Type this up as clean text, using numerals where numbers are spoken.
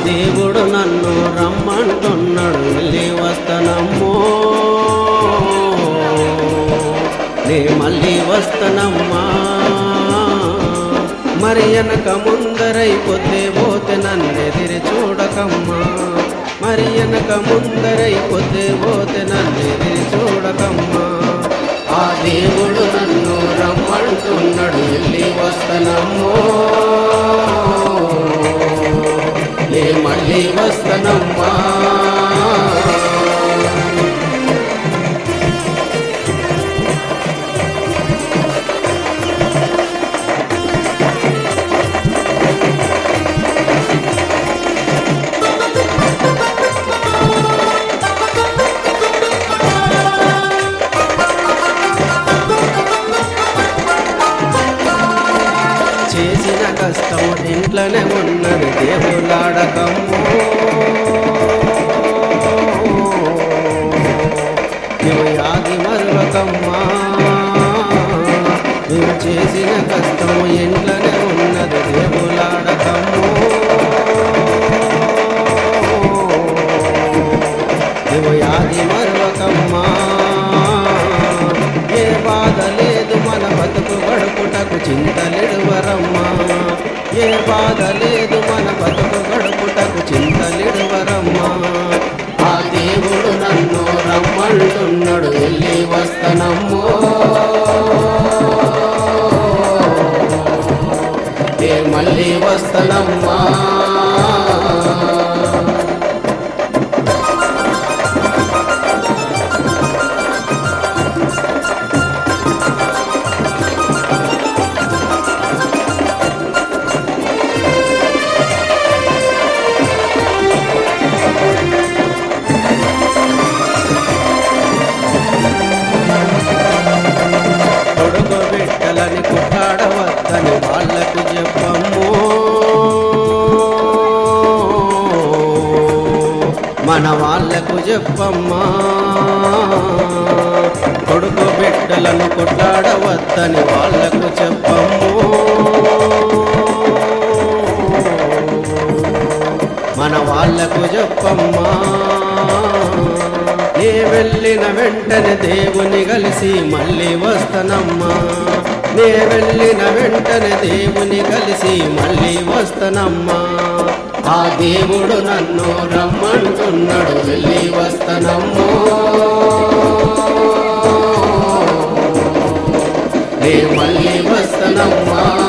దేవుడు నన్ను రమ్మంటున్నాడు వెళ్ళి వస్తానమ్మో నే మళ్ళీ వస్తానమ్మా మరి వెనక ముందరైపోతే పోతే నన్నెదిరి చూడకమ్మా మరి వెనక ముందరైపోతే పోతే నన్నెదిరి చూడకమ్మా ఆ దేవుడు నన్ను రమ్మంటున్నాడు వెళ్ళి వస్తానమ్మో నే మళ్ళీ వస్తానమ్మా చేసిన కష్టం ఇంట్లోనే ఉన్నది దేవులాడకమ్మో నువ్వు యాగి మరువకమ్మా నువ్వు చేసిన కష్టం ఇంట్లోనే ఉన్నది దేవులాడకమ్మో నువ్వు యాగి మరువకమ్మా ఏ బాధ లేదు మన బతుకు గడుపుటకు చింతలిడువరమ్మా ఏ బాధ లేదు మన బతుకు గడుపుటకు చింతలిడువరమ్మా ఆ దేవుడు నన్ను రమ్మంటున్నాడు వెళ్ళి వస్తానమ్మో నే మళ్ళీ వస్తానమ్మా బిడ్డలని కొట్టాడవద్దని వాళ్ళకు చెప్పమ్మో మన వాళ్ళకు చెప్పమ్మా కొడుకు బిడ్డలను కొట్టాడవద్దని వాళ్ళకు చెప్పమ్మో మన వాళ్ళకు చెప్పమ్మా నే వెళ్ళిన వెంటనే దేవుని కలిసి మళ్ళీ వస్తానమ్మా నే వెళ్ళిన వెంటనే దేవుని కలిసి మళ్ళీ వస్తానమ్మా ఆ దేవుడు నన్ను రమ్మంటున్నాడు వెళ్ళి వస్తానమ్మో నే మళ్ళీ వస్తానమ్మా